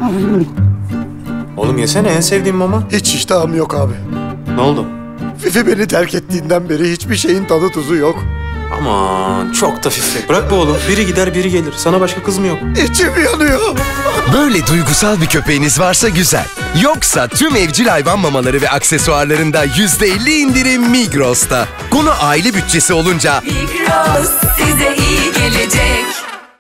Oğlum yesene, en sevdiğim mama. Hiç iştahım yok abi. Ne oldu? Fifi beni terk ettiğinden beri hiçbir şeyin tadı tuzu yok. Aman çok da Fifi. Bırak be oğlum. Biri gider biri gelir. Sana başka kız mı yok? İçim yanıyor. Böyle duygusal bir köpeğiniz varsa güzel. Yoksa tüm evcil hayvan mamaları ve aksesuarlarında %50 indirim Migros'ta. Konu aile bütçesi olunca Migros size iyi gelecek.